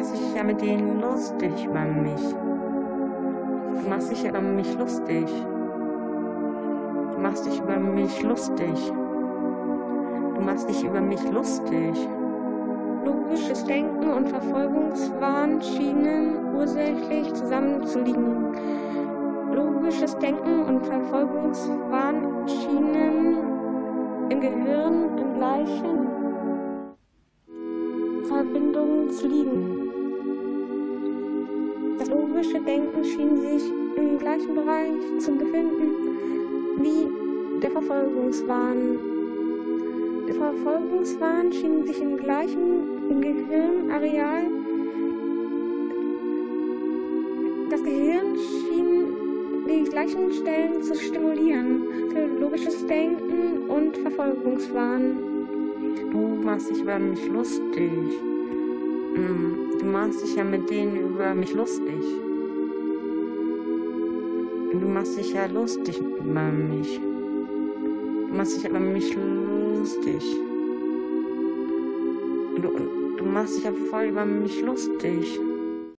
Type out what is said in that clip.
machst dich ja mit denen lustig über mich. Du machst dich ja über mich lustig. Du machst dich über mich lustig. Du machst dich über mich lustig. Logisches Denken und Verfolgungswahn schienen ursächlich zusammenzuliegen. Logisches Denken und Verfolgungswahn schienen im Gehirn in gleichen Verbindungen zu liegen. Das logische Denken schien sich im gleichen Bereich zu befinden wie der Verfolgungswahn. Der Verfolgungswahn schien sich im gleichen Gehirnareal. Das Gehirn schien die gleichen Stellen zu stimulieren für logisches Denken und Verfolgungswahn. Du machst dich über mich lustig. Du machst dich ja mit denen über mich lustig. Du machst dich ja lustig über mich. Du machst dich über mich lustig. Du machst dich ja voll über mich lustig.